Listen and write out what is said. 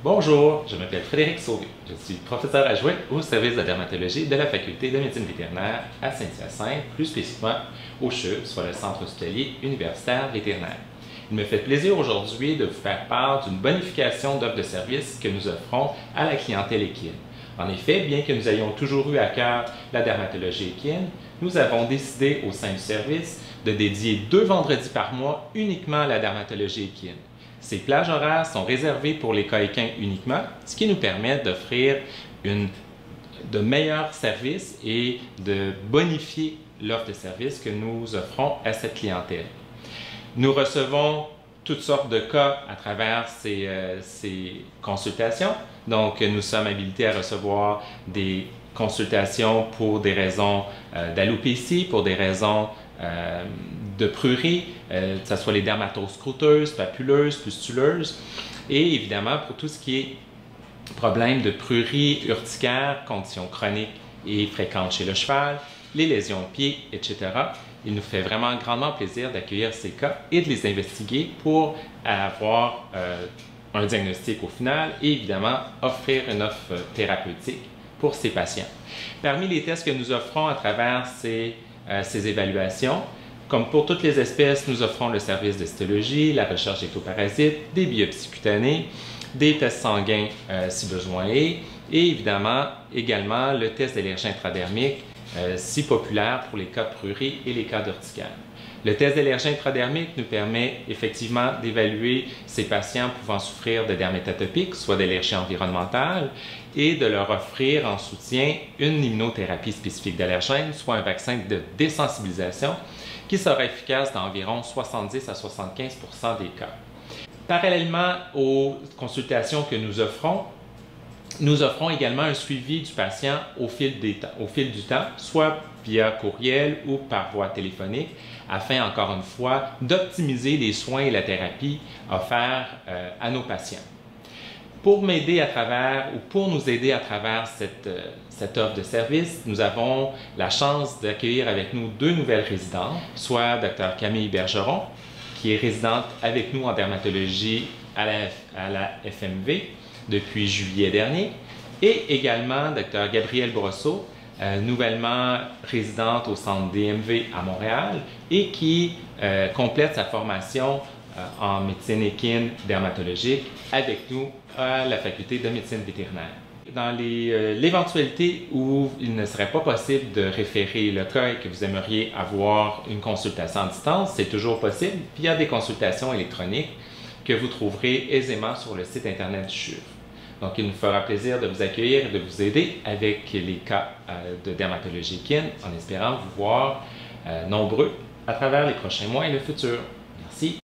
Bonjour, je m'appelle Frédéric Sauvé. Je suis professeur adjoint au service de dermatologie de la Faculté de médecine vétérinaire à Saint-Hyacinthe, plus spécifiquement au CHUV, soit le Centre hospitalier universitaire vétérinaire. Il me fait plaisir aujourd'hui de vous faire part d'une bonification d'offres de services que nous offrons à la clientèle équine. En effet, bien que nous ayons toujours eu à cœur la dermatologie équine, nous avons décidé au sein du service de dédier 2 vendredis par mois uniquement à la dermatologie équine. Ces plages horaires sont réservées pour les cas équins uniquement, ce qui nous permet d'offrir de meilleurs services et de bonifier l'offre de services que nous offrons à cette clientèle. Nous recevons toutes sortes de cas à travers ces consultations. Donc, nous sommes habilités à recevoir des consultations pour des raisons d'alopécie, pour des raisons de prurie, que ce soit les dermatoses croûteuses, papuleuses, pustuleuses, et évidemment pour tout ce qui est problème de prurie, urticaire, conditions chroniques et fréquentes chez le cheval, les lésions de pieds, etc. Il nous fait vraiment grandement plaisir d'accueillir ces cas et de les investiguer pour avoir un diagnostic au final et évidemment offrir une offre thérapeutique pour ces patients. Parmi les tests que nous offrons à travers ces évaluations, comme pour toutes les espèces, nous offrons le service de cytologie, la recherche d'ectoparasites, des biopsies cutanées, des tests sanguins si besoin est, et évidemment également le test d'allergie intradermique, si populaire pour les cas de prurie et les cas d'urticaire. Le test d'allergie intradermique nous permet effectivement d'évaluer ces patients pouvant souffrir de dermite atopique, soit d'allergie environnementale, et de leur offrir en soutien une immunothérapie spécifique d'allergènes, soit un vaccin de désensibilisation qui sera efficace dans environ 70 à 75 % des cas. Parallèlement aux consultations que nous offrons également un suivi du patient au fil du temps, soit via courriel ou par voie téléphonique, afin, encore une fois, d'optimiser les soins et la thérapie offerts à nos patients. Pour nous aider à travers cette offre de service, nous avons la chance d'accueillir avec nous 2 nouvelles résidentes, soit Dr Camille Bergeron, qui est résidente avec nous en dermatologie à la FMV depuis juillet dernier, et également Dr Gabrielle Brosseau, nouvellement résidente au centre DMV à Montréal et qui complète sa formation en médecine équine dermatologique avec nous à la faculté de médecine vétérinaire. Dans l'éventualité où il ne serait pas possible de référer le cas et que vous aimeriez avoir une consultation à distance, c'est toujours possible. Puis il y a des consultations électroniques que vous trouverez aisément sur le site internet du CHUV. Donc, il nous fera plaisir de vous accueillir et de vous aider avec les cas de dermatologie équine, en espérant vous voir nombreux à travers les prochains mois et le futur. Merci.